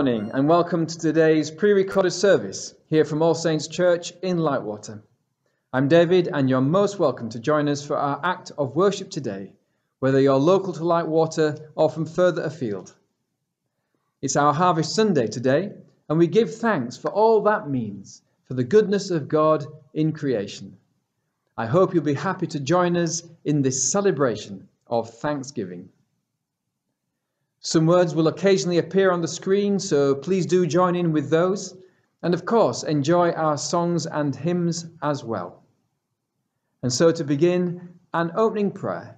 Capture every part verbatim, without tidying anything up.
morning and welcome to today's pre-recorded service here from All Saints Church in Lightwater. I'm David and you're most welcome to join us for our act of worship today, whether you're local to Lightwater or from further afield. It's our Harvest Sunday today and we give thanks for all that means for the goodness of God in creation. I hope you'll be happy to join us in this celebration of Thanksgiving. Some words will occasionally appear on the screen, so please do join in with those. And of course, enjoy our songs and hymns as well. And so to begin, an opening prayer.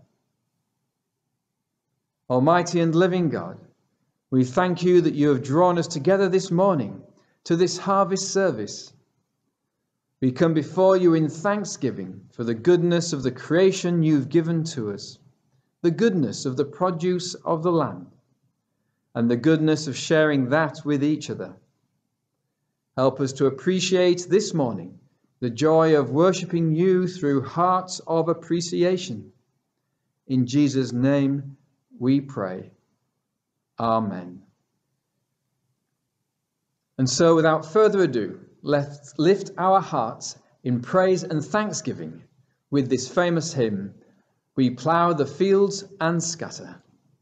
Almighty and living God, we thank you that you have drawn us together this morning to this harvest service. We come before you in thanksgiving for the goodness of the creation you've given to us, the goodness of the produce of the land, and the goodness of sharing that with each other. Help us to appreciate this morning the joy of worshipping you through hearts of appreciation. In Jesus' name we pray. Amen. And so without further ado, let's lift our hearts in praise and thanksgiving with this famous hymn, We Plough the Fields and Scatter.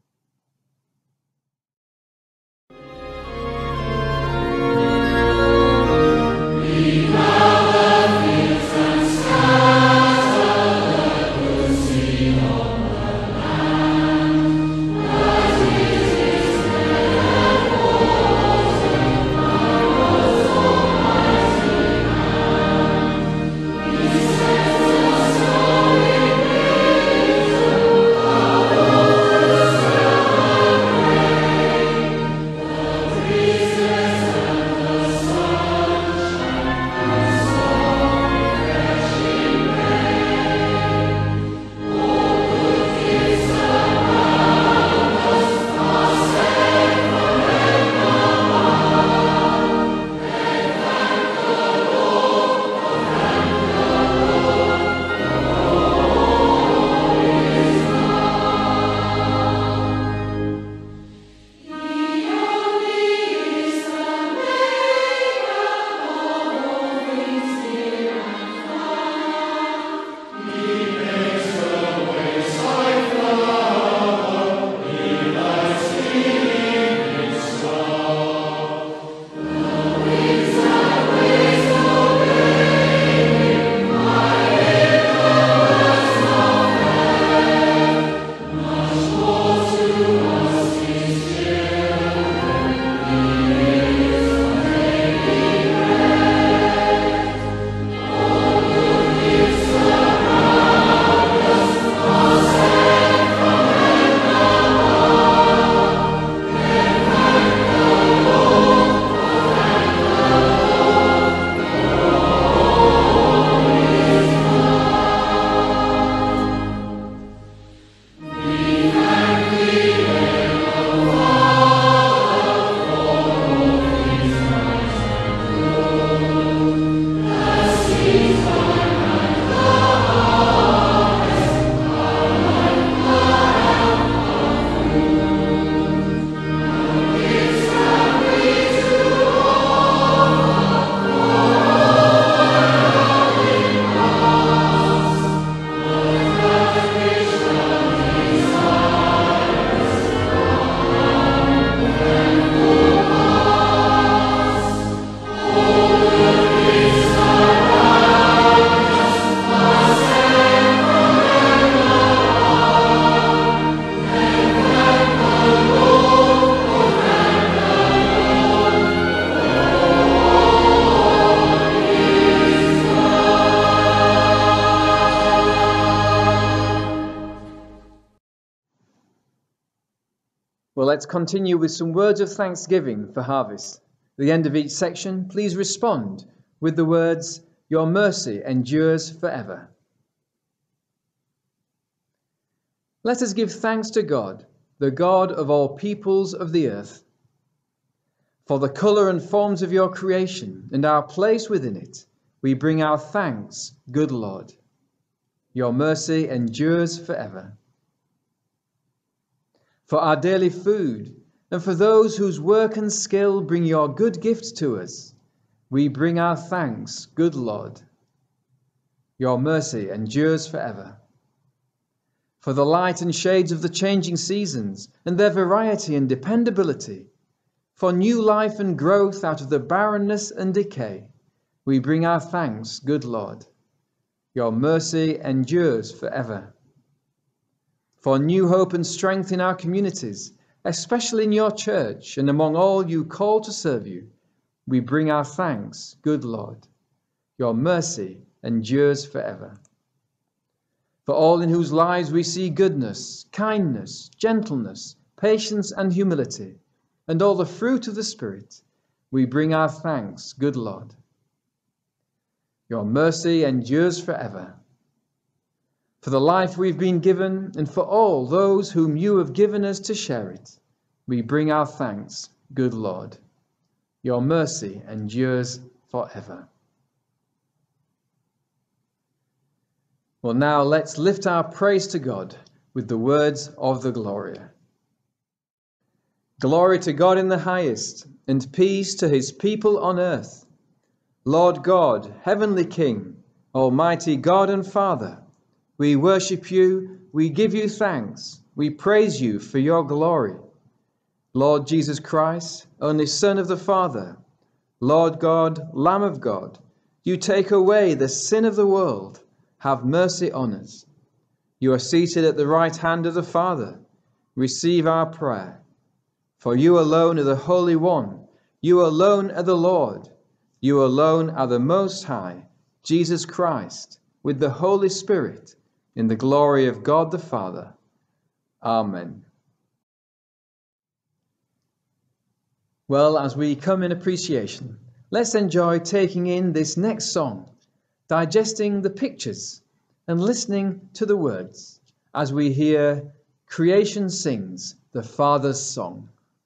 Well, let's continue with some words of thanksgiving for harvest. At the end of each section, please respond with the words, Your mercy endures forever. Let us give thanks to God, the God of all peoples of the earth, for the colour and forms of your creation and our place within it. We bring our thanks, good Lord. Your mercy endures forever. For our daily food And for those whose work and skill bring your good gifts to us, we bring our thanks, good Lord. Your mercy endures forever. For the light and shades of the changing seasons and their variety and dependability, for new life and growth out of the barrenness and decay, we bring our thanks, good Lord. Your mercy endures forever. For new hope and strength in our communities, especially in your church and among all you call to serve you, we bring our thanks, good Lord. Your mercy endures forever. For all in whose lives we see goodness, kindness, gentleness, patience and humility, and all the fruit of the Spirit, we bring our thanks, good Lord. Your mercy endures forever. For the life we've been given, and for all those whom you have given us to share it, we bring our thanks, good Lord. Your mercy endures forever. Well, now let's lift our praise to God with the words of the Gloria. Glory to God in the highest, and peace to his people on earth. Lord God, heavenly King, almighty God and Father, we worship you, we give you thanks, we praise you for your glory. Lord Jesus Christ, only Son of the Father, Lord God, Lamb of God, you take away the sin of the world. Have mercy on us. You are seated at the right hand of the Father. Receive our prayer. For you alone are the Holy One. You alone are the Lord. You alone are the Most High, Jesus Christ, with the Holy Spirit, in the glory of God the Father. Amen. Well, as we come in appreciation, let's enjoy taking in this next song, digesting the pictures and listening to the words as we hear Creation Sings the Father's Song.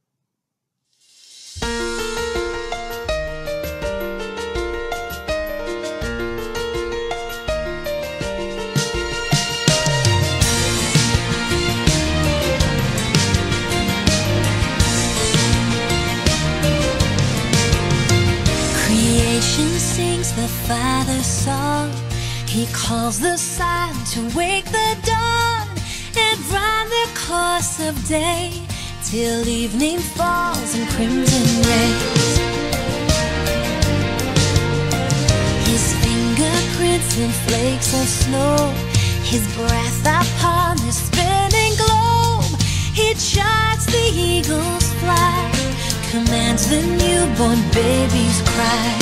Creation sings the Father's song. He calls the sun to wake the dawn and run the course of day till evening falls in crimson rays. His fingerprints in flakes of snow, his breath upon the spinning globe. He charts the eagle's flight, commands the newborn baby's cry.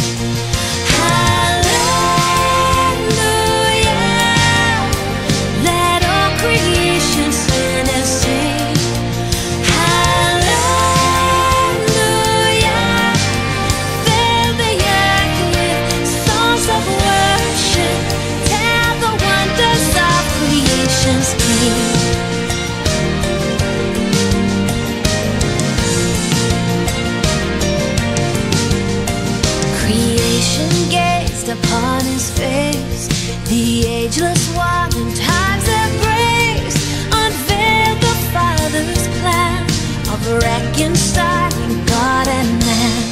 Creation stand and sing, hallelujah. Fill the earth with songs of worship, tell the wonders of creation's King. Creation gazed upon his face, the ageless one in time's embrace, unveiled the Father's plan of reconciling God and man.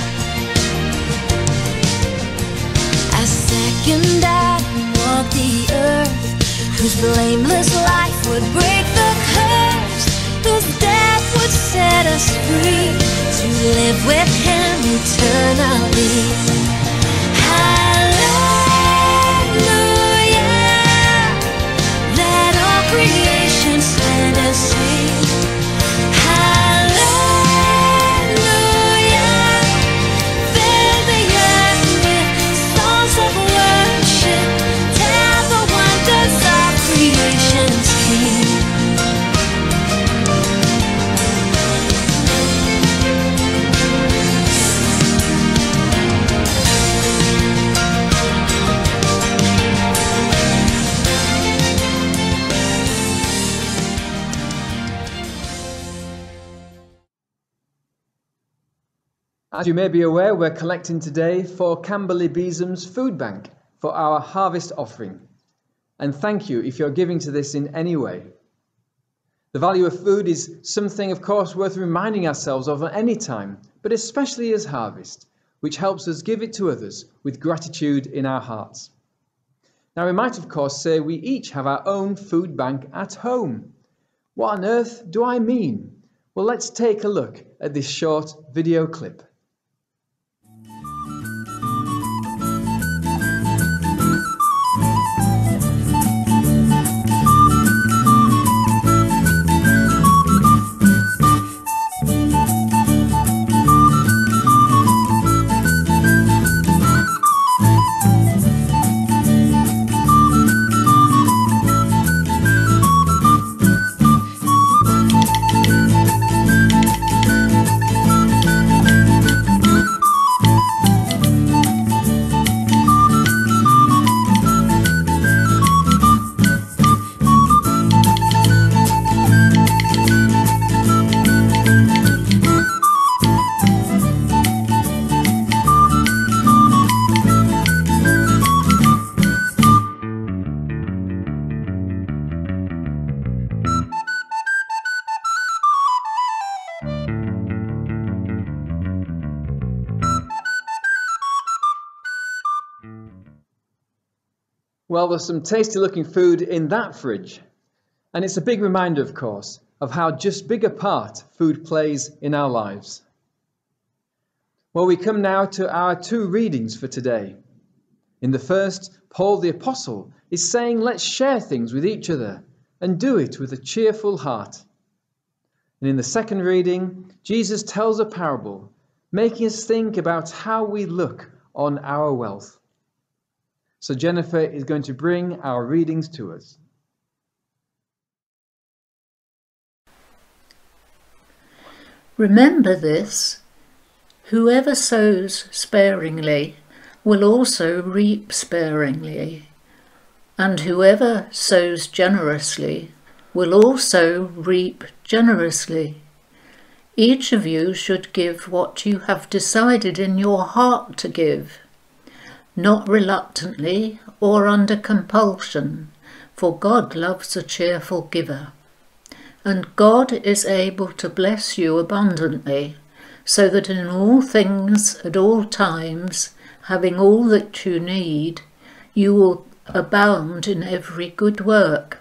As second Adam walked the earth, whose blameless life would break the curse, whose death would set us free to live with him eternally. Creation stand and sing, hallelujah. Fill the earth with songs of worship, tell the wonders of creation's King. As you may be aware, we're collecting today for Camberley Beesam's food bank for our harvest offering. And thank you if you're giving to this in any way. The value of food is something, of course, worth reminding ourselves of at any time, but especially as harvest, which helps us give it to others with gratitude in our hearts. Now, we might, of course, say we each have our own food bank at home. What on earth do I mean? Well, let's take a look at this short video clip. Well, there's some tasty looking food in that fridge. And it's a big reminder, of course, of how just big a part food plays in our lives. Well, we come now to our two readings for today. In the first, Paul the Apostle is saying, let's share things with each other and do it with a cheerful heart. And in the second reading, Jesus tells a parable, making us think about how we look on our wealth. So Jennifer is going to bring our readings to us. Remember this, whoever sows sparingly will also reap sparingly, and whoever sows generously will also reap generously. Each of you should give what you have decided in your heart to give, not reluctantly or under compulsion, for God loves a cheerful giver. And God is able to bless you abundantly, so that in all things at all times, having all that you need, you will abound in every good work.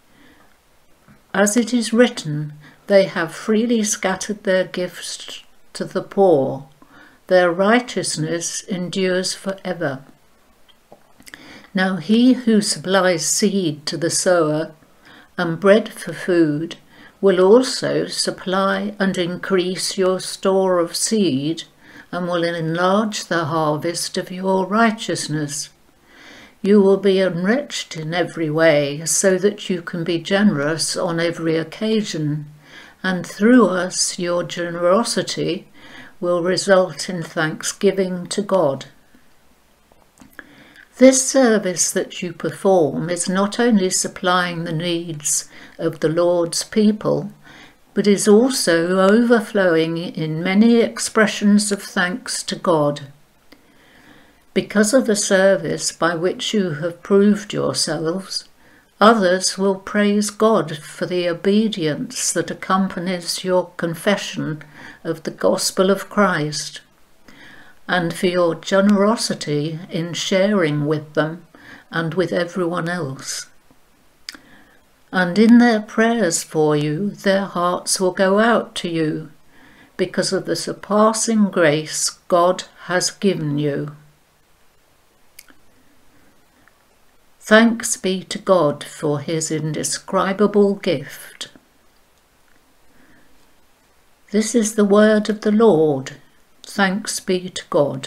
As it is written, they have freely scattered their gifts to the poor. Their righteousness endures forever. Now he who supplies seed to the sower and bread for food will also supply and increase your store of seed and will enlarge the harvest of your righteousness. You will be enriched in every way so that you can be generous on every occasion, and through us your generosity will result in thanksgiving to God. This service that you perform is not only supplying the needs of the Lord's people, but is also overflowing in many expressions of thanks to God. Because of the service by which you have proved yourselves, others will praise God for the obedience that accompanies your confession of the gospel of Christ, and for your generosity in sharing with them and with everyone else. And in their prayers for you, their hearts will go out to you because of the surpassing grace God has given you. Thanks be to God for his indescribable gift. This is the word of the Lord. Thanks be to God.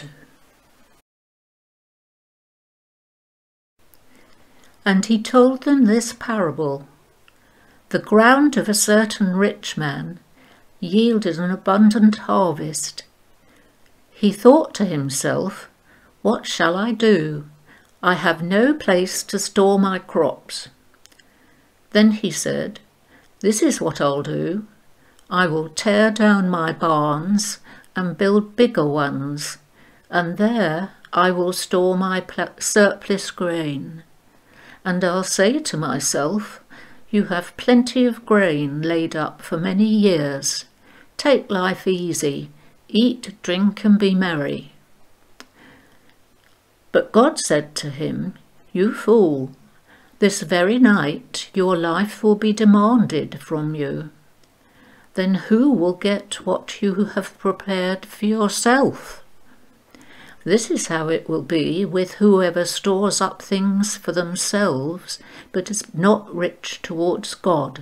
And he told them this parable. The ground of a certain rich man yielded an abundant harvest. He thought to himself, "What shall I do? I have no place to store my crops." Then he said, "This is what I'll do. I will tear down my barns and build bigger ones, and there I will store my surplus grain. And I'll say to myself, You have plenty of grain laid up for many years. Take life easy. Eat, drink, and be merry." But God said to him, "You fool, this very night your life will be demanded from you. Then who will get what you have prepared for yourself? This is how it will be with whoever stores up things for themselves, but is not rich towards God."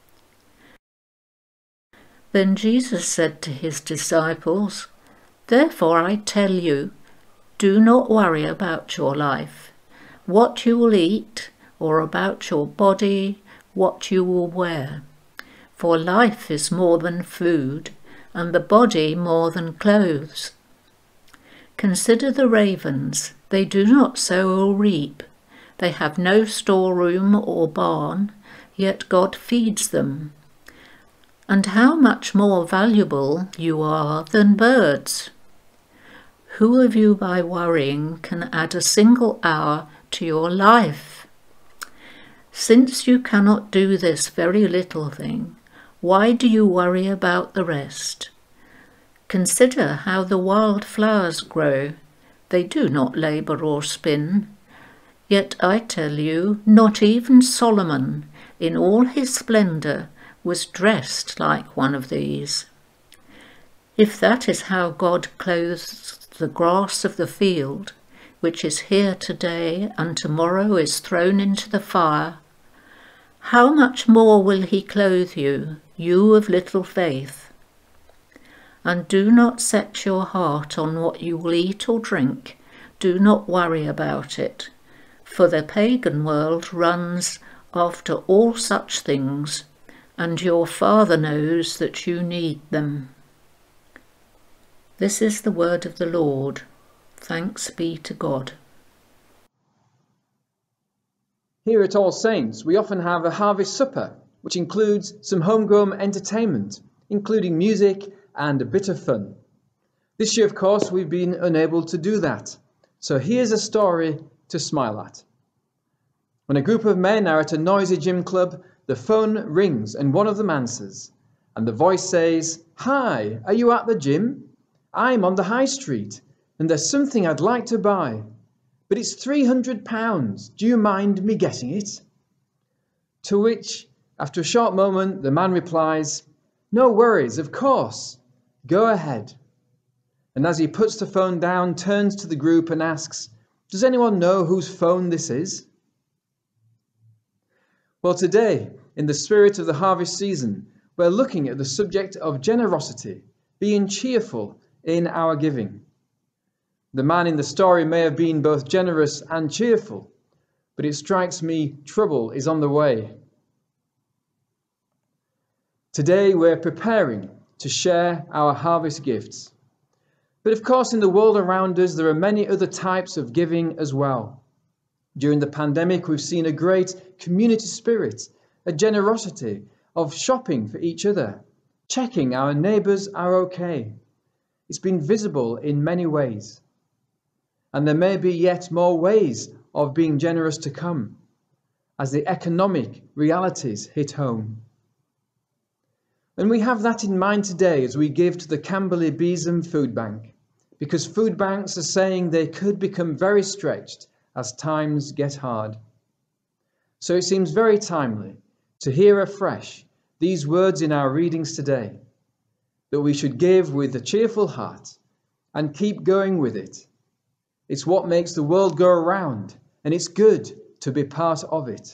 Then Jesus said to his disciples, "Therefore I tell you, do not worry about your life, what you will eat, or about your body, what you will wear. For life is more than food, and the body more than clothes. Consider the ravens, they do not sow or reap, they have no storeroom or barn, yet God feeds them. And how much more valuable you are than birds. Who of you by worrying can add a single hour to your life? Since you cannot do this very little thing, why do you worry about the rest? Consider how the wild flowers grow. They do not labour or spin. Yet I tell you, not even Solomon, in all his splendour, was dressed like one of these. If that is how God clothes the grass of the field, which is here today and tomorrow is thrown into the fire, how much more will he clothe you, you of little faith? And do not set your heart on what you will eat or drink. Do not worry about it, for the pagan world runs after all such things, and your Father knows that you need them." This is the word of the Lord. Thanks be to God. Here at All Saints, we often have a harvest supper, which includes some homegrown entertainment, including music and a bit of fun. This year, of course, we've been unable to do that. So here's a story to smile at. When a group of men are at a noisy gym club, the phone rings and one of them answers, and the voice says, "Hi, are you at the gym? I'm on the high street, and there's something I'd like to buy, but it's three hundred pounds. Do you mind me getting it?" To which, after a short moment, the man replies, "No worries, of course. Go ahead." And as he puts the phone down, turns to the group and asks, "Does anyone know whose phone this is?" Well, today, in the spirit of the harvest season, we're looking at the subject of generosity, being cheerful in our giving. The man in the story may have been both generous and cheerful, but it strikes me trouble is on the way. Today, we're preparing to share our harvest gifts. But of course, in the world around us, there are many other types of giving as well. During the pandemic, we've seen a great community spirit, a generosity of shopping for each other, checking our neighbours are okay. It's been visible in many ways. And there may be yet more ways of being generous to come, as the economic realities hit home. And we have that in mind today as we give to the Camberley Besom Food Bank, because food banks are saying they could become very stretched as times get hard. So it seems very timely to hear afresh these words in our readings today, that we should give with a cheerful heart and keep going with it. It's what makes the world go around, and it's good to be part of it.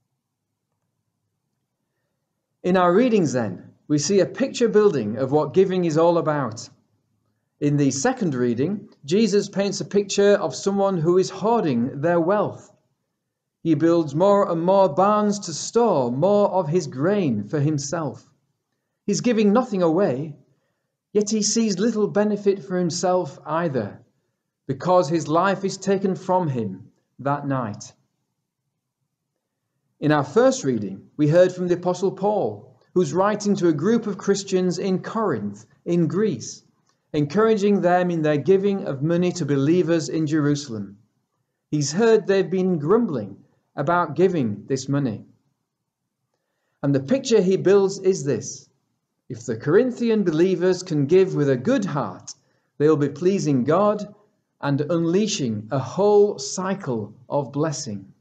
In our readings then, we see a picture building of what giving is all about. In the second reading, Jesus paints a picture of someone who is hoarding their wealth. He builds more and more barns to store more of his grain for himself. He's giving nothing away, yet he sees little benefit for himself either, because his life is taken from him that night. In our first reading, we heard from the Apostle Paul, who's writing to a group of Christians in Corinth, in Greece, encouraging them in their giving of money to believers in Jerusalem. He's heard they've been grumbling about giving this money. And the picture he builds is this: if the Corinthian believers can give with a good heart, they will be pleasing God and unleashing a whole cycle of blessing.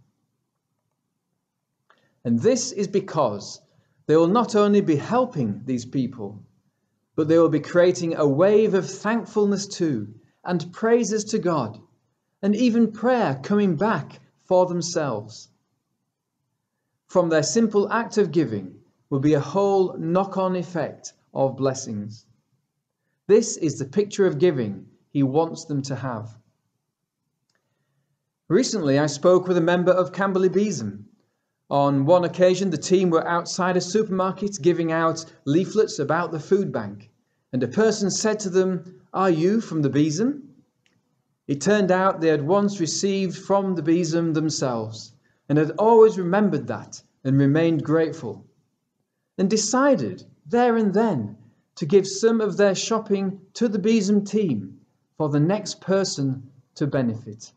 And this is because they will not only be helping these people, but they will be creating a wave of thankfulness too, and praises to God, and even prayer coming back for themselves. From their simple act of giving will be a whole knock-on effect of blessings. This is the picture of giving he wants them to have. Recently, I spoke with a member of Camberley Besom. On one occasion, the team were outside a supermarket giving out leaflets about the food bank, and a person said to them, "Are you from the Besom?" It turned out they had once received from the Besom themselves, and had always remembered that and remained grateful, and decided there and then to give some of their shopping to the Besom team for the next person to benefit.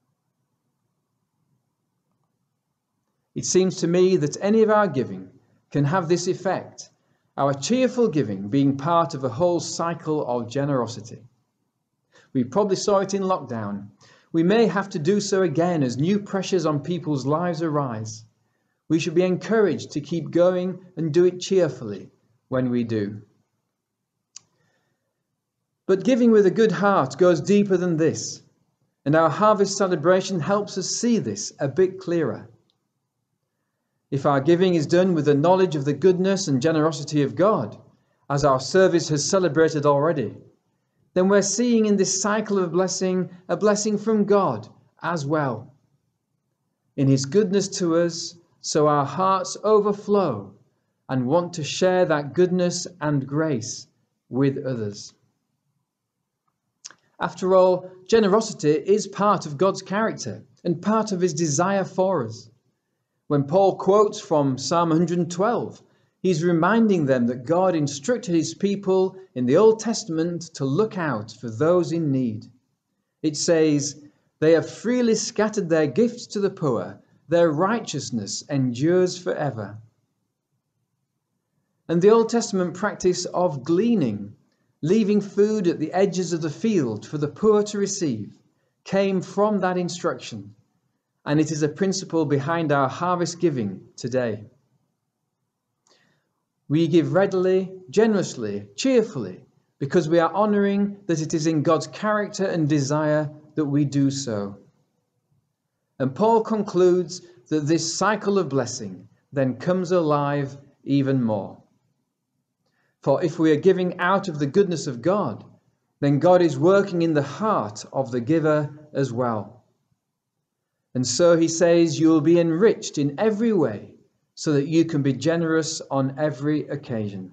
It seems to me that any of our giving can have this effect, our cheerful giving being part of a whole cycle of generosity. We probably saw it in lockdown. We may have to do so again as new pressures on people's lives arise. We should be encouraged to keep going and do it cheerfully when we do. But giving with a good heart goes deeper than this, and our harvest celebration helps us see this a bit clearer. If our giving is done with the knowledge of the goodness and generosity of God, as our service has celebrated already, then we're seeing in this cycle of blessing a blessing from God as well. In his goodness to us, so our hearts overflow and want to share that goodness and grace with others. After all, generosity is part of God's character and part of his desire for us. When Paul quotes from Psalm one hundred twelve, he's reminding them that God instructed his people in the Old Testament to look out for those in need. It says, "They have freely scattered their gifts to the poor, their righteousness endures forever." And the Old Testament practice of gleaning, leaving food at the edges of the field for the poor to receive, came from that instruction. And it is a principle behind our harvest giving today. We give readily, generously, cheerfully, because we are honouring that it is in God's character and desire that we do so. And Paul concludes that this cycle of blessing then comes alive even more. For if we are giving out of the goodness of God, then God is working in the heart of the giver as well. And so he says, you will be enriched in every way so that you can be generous on every occasion.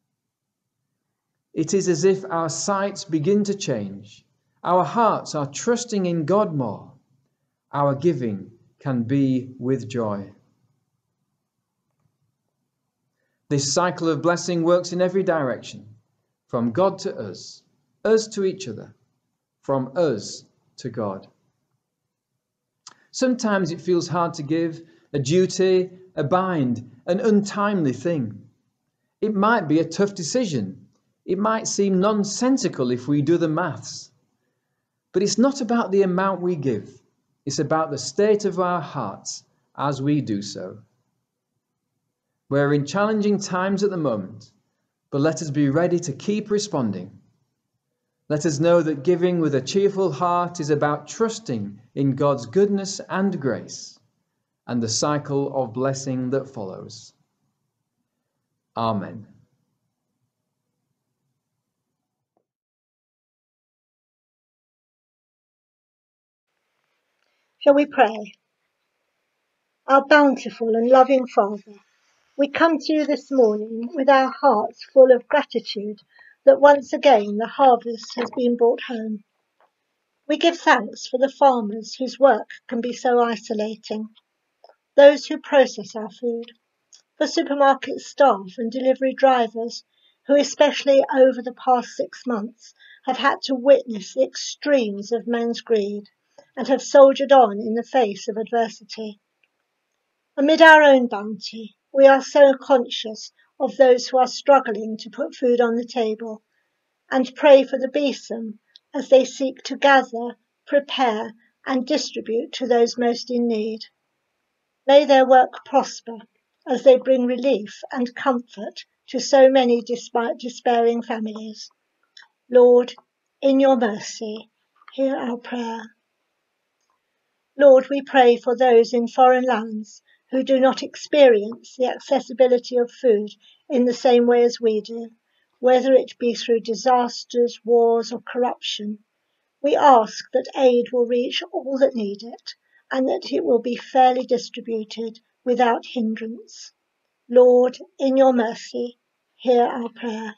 It is as if our sights begin to change. Our hearts are trusting in God more. Our giving can be with joy. This cycle of blessing works in every direction, from God to us, us to each other, from us to God. Sometimes it feels hard to give, a duty, a bind, an untimely thing. It might be a tough decision. It might seem nonsensical if we do the maths. But it's not about the amount we give. It's about the state of our hearts as we do so. We're in challenging times at the moment, but let us be ready to keep responding. Let us know that giving with a cheerful heart is about trusting in God's goodness and grace and the cycle of blessing that follows. Amen. Shall we pray? Our bountiful and loving Father, we come to you this morning with our hearts full of gratitude that once again the harvest has been brought home. We give thanks for the farmers whose work can be so isolating, those who process our food, for supermarket staff and delivery drivers who, especially over the past six months, have had to witness the extremes of men's greed and have soldiered on in the face of adversity. Amid our own bounty, We are so conscious of those who are struggling to put food on the table, and pray for the Besom as they seek to gather, prepare, and distribute to those most in need. May their work prosper as they bring relief and comfort to so many despairing families. Lord, in your mercy, hear our prayer. Lord, we pray for those in foreign lands who do not experience the accessibility of food in the same way as we do, whether it be through disasters, wars, or corruption. We ask that aid will reach all that need it, and that it will be fairly distributed without hindrance. Lord, in your mercy, hear our prayer.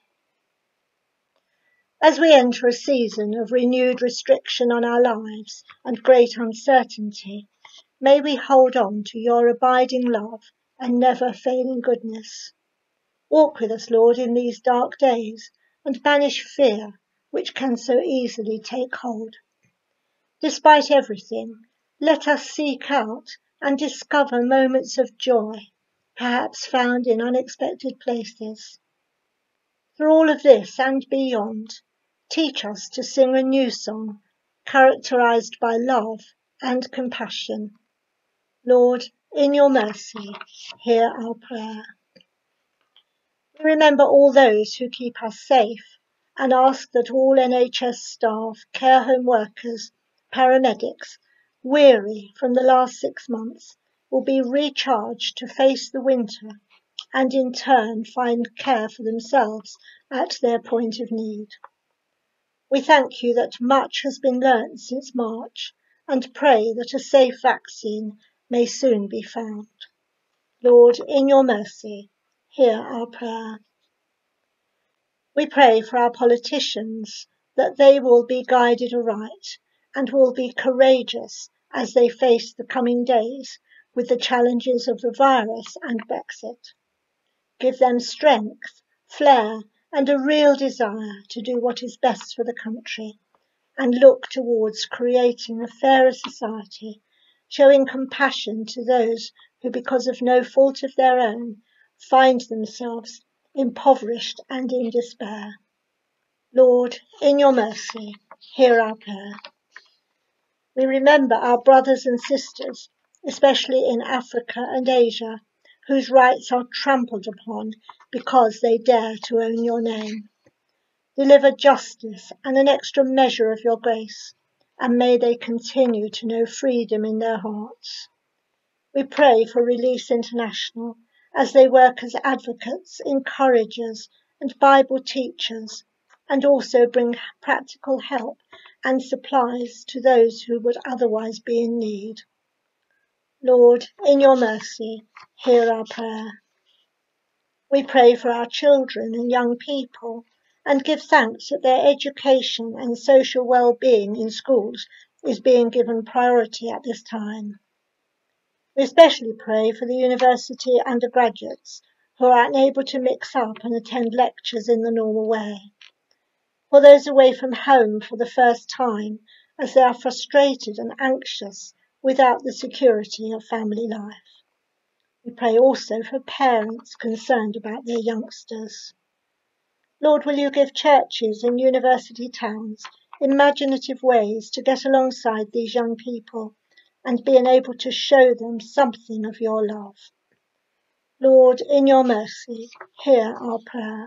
As we enter a season of renewed restriction on our lives and great uncertainty, may we hold on to your abiding love and never failing goodness. Walk with us, Lord, in these dark days, and banish fear, which can so easily take hold. Despite everything, let us seek out and discover moments of joy, perhaps found in unexpected places. Through all of this and beyond, teach us to sing a new song, characterized by love and compassion. Lord, in your mercy, hear our prayer. We remember all those who keep us safe and ask that all N H S staff, care home workers, paramedics, weary from the last six months, will be recharged to face the winter and in turn find care for themselves at their point of need. We thank you that much has been learnt since March and pray that a safe vaccine may soon be found. Lord, in your mercy, hear our prayer. We pray for our politicians that they will be guided aright and will be courageous as they face the coming days with the challenges of the virus and Brexit. Give them strength, flair, and a real desire to do what is best for the country and look towards creating a fairer society, showing compassion to those who, because of no fault of their own, find themselves impoverished and in despair. Lord, in your mercy, hear our prayer. We remember our brothers and sisters, especially in Africa and Asia, whose rights are trampled upon because they dare to own your name. Deliver justice and an extra measure of your grace, and may they continue to know freedom in their hearts. We pray for Release International as they work as advocates, encouragers, and Bible teachers, and also bring practical help and supplies to those who would otherwise be in need. Lord, in your mercy, hear our prayer. We pray for our children and young people and give thanks that their education and social well-being in schools is being given priority at this time. We especially pray for the university undergraduates who are unable to mix up and attend lectures in the normal way. For those away from home for the first time, as they are frustrated and anxious without the security of family life. We pray also for parents concerned about their youngsters. Lord, will you give churches in university towns imaginative ways to get alongside these young people and be able to show them something of your love. Lord, in your mercy, hear our prayer.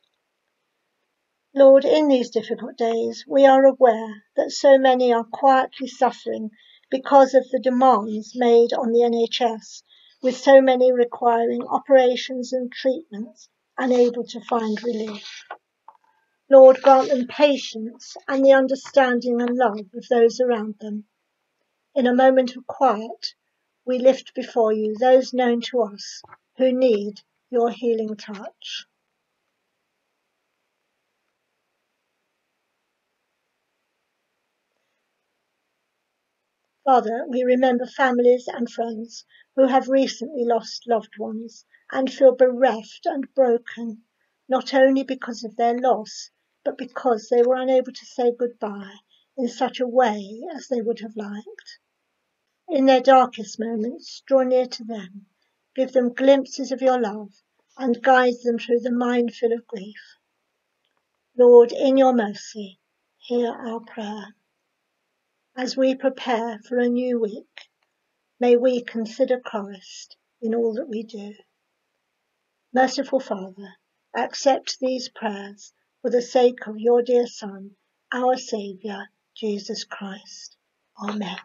Lord, in these difficult days, we are aware that so many are quietly suffering because of the demands made on the N H S, with so many requiring operations and treatments unable to find relief. Lord, grant them patience and the understanding and love of those around them. In a moment of quiet, we lift before you those known to us who need your healing touch. Father, we remember families and friends who have recently lost loved ones and feel bereft and broken, not only because of their loss, but because they were unable to say goodbye in such a way as they would have liked. In their darkest moments, draw near to them, give them glimpses of your love, and guide them through the minefield of grief. Lord, in your mercy, hear our prayer. As we prepare for a new week, may we consider Christ in all that we do. Merciful Father, accept these prayers for the sake of your dear Son, our Saviour, Jesus Christ. Amen.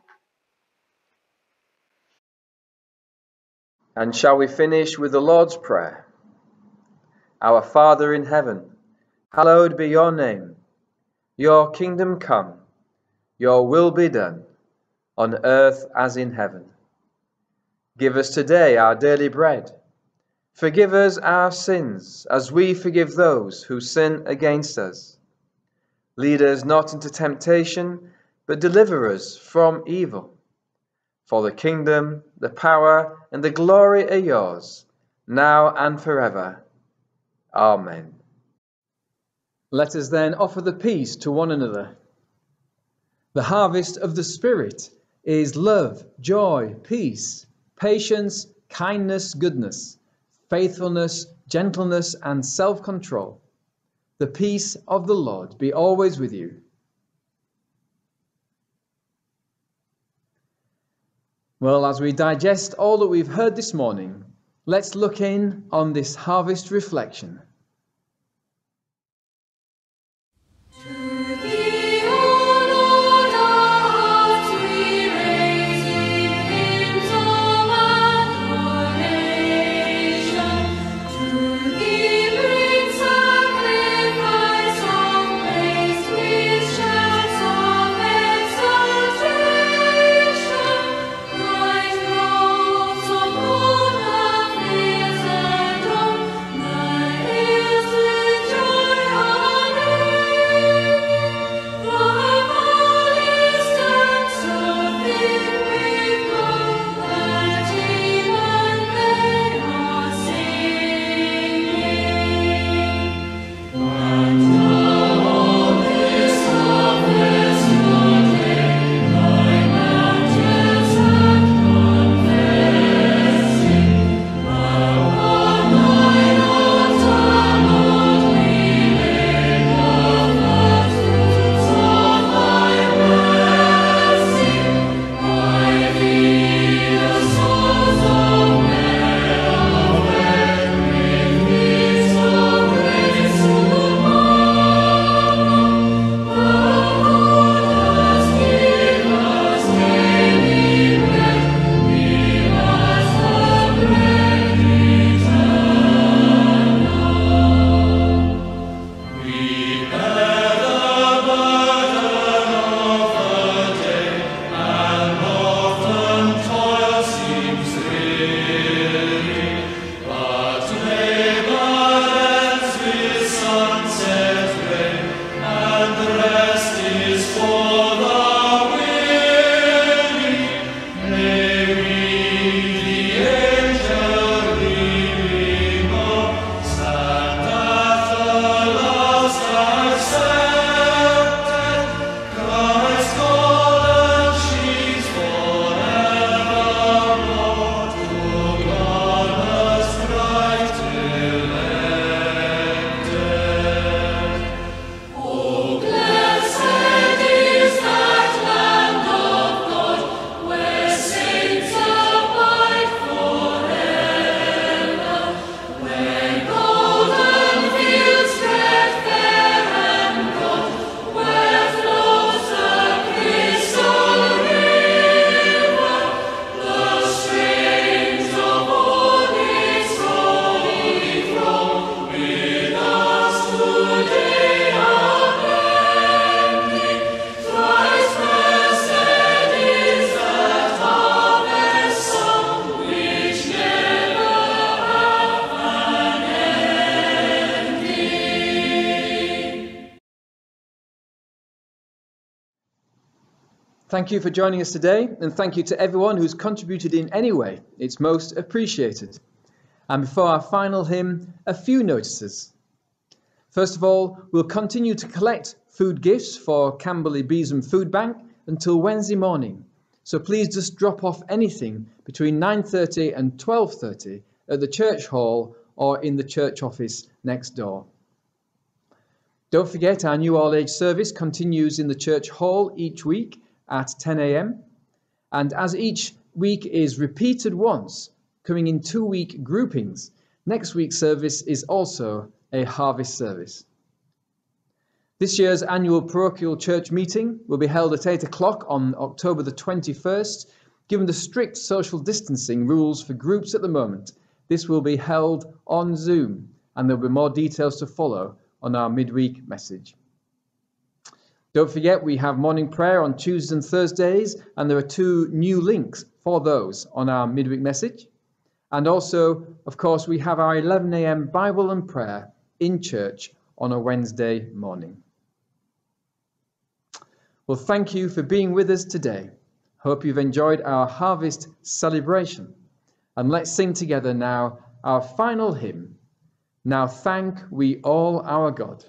And shall we finish with the Lord's Prayer? Our Father in heaven, hallowed be your name. Your kingdom come, your will be done, on earth as in heaven. Give us today our daily bread. Forgive us our sins, as we forgive those who sin against us. Lead us not into temptation, but deliver us from evil. For the kingdom, the power, and the glory are yours, now and forever. Amen. Let us then offer the peace to one another. The harvest of the Spirit is love, joy, peace, patience, kindness, goodness, faithfulness, gentleness, and self-control. The peace of the Lord be always with you. Well, as we digest all that we've heard this morning, let's look in on this harvest reflection. Thank you for joining us today, and thank you to everyone who's contributed in any way. It's most appreciated. And before our final hymn, a few notices. First of all, we'll continue to collect food gifts for Camberley Beesham Food Bank until Wednesday morning. so please just drop off anything between nine thirty and twelve thirty at the church hall or in the church office next door. Don't forget, our new all-age service continues in the church hall each week at ten a m, and as each week is repeated once, coming in two-week groupings, next week's service is also a harvest service. This year's annual parochial church meeting will be held at eight o'clock on October the twenty-first. Given the strict social distancing rules for groups at the moment, this will be held on Zoom, and there'll be more details to follow on our midweek message. Don't forget, we have morning prayer on Tuesdays and Thursdays, and there are two new links for those on our midweek message. And also, of course, we have our eleven a m Bible and prayer in church on a Wednesday morning. Well, thank you for being with us today. Hope you've enjoyed our harvest celebration. And let's sing together now our final hymn, Now Thank We All Our God.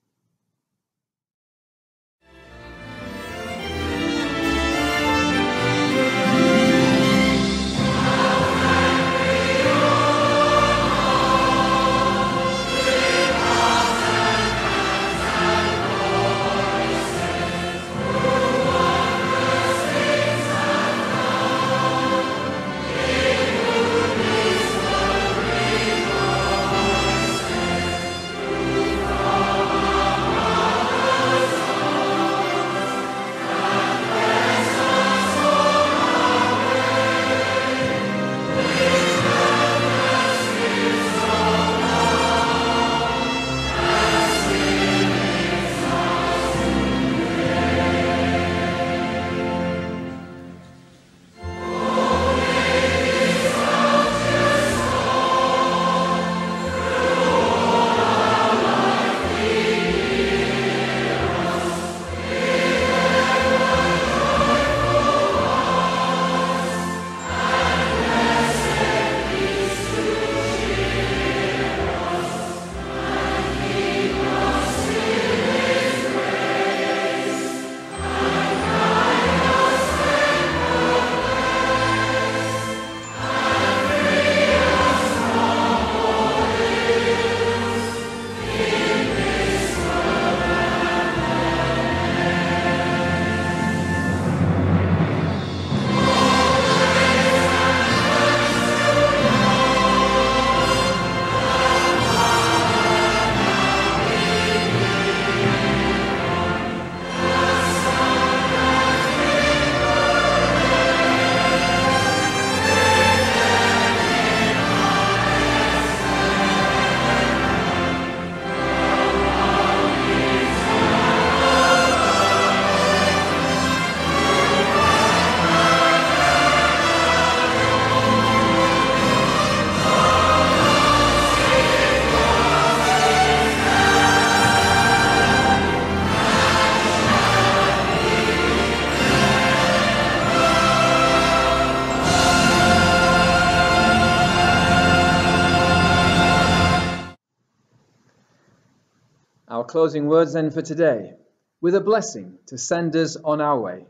Our closing words then for today, with a blessing to send us on our way.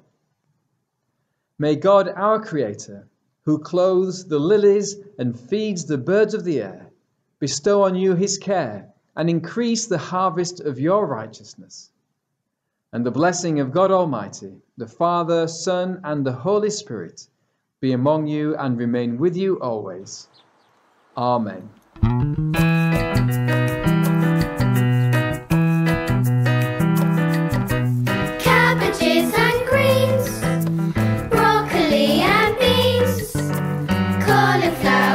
May God, our Creator, who clothes the lilies and feeds the birds of the air, bestow on you his care and increase the harvest of your righteousness. And the blessing of God Almighty, the Father, Son, and the Holy Spirit be among you and remain with you always. Amen. Cabbages and greens, broccoli and beans, cauliflower